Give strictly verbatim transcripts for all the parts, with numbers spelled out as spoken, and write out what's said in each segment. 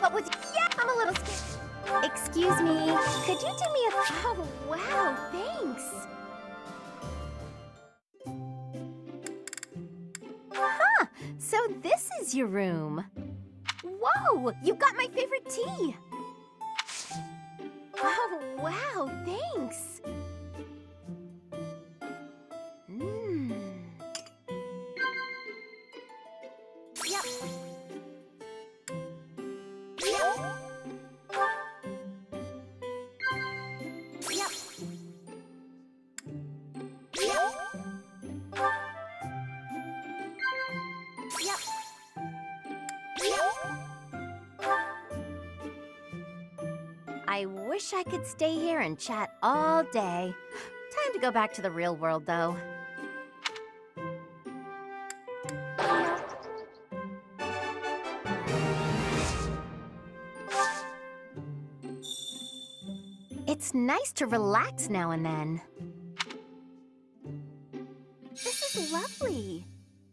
But with yeah, I'm a little scared. Excuse me, could you do me a... Oh, wow, thanks. Huh, so this is your room. Whoa, you got my favorite tea. Oh, wow, thanks. Mmm. Yep. Yep. Yep. Yep. Yep. Yep. I wish I could stay here and chat all day. Time to go back to the real world, though. It's nice to relax now and then. This is lovely.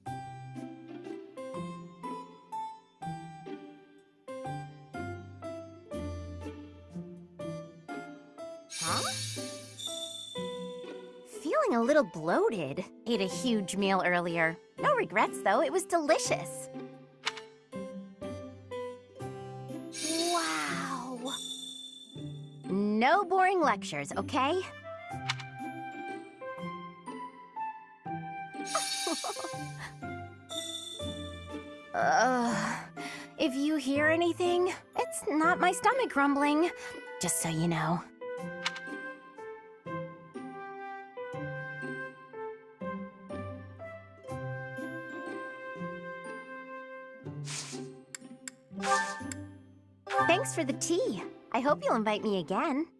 Huh? Feeling a little bloated. Ate a huge meal earlier. No regrets, though. It was delicious. Wow. No boring lectures, okay? Ugh. If you hear anything, it's not my stomach grumbling. Just so you know. Thanks for the tea. I hope you'll invite me again.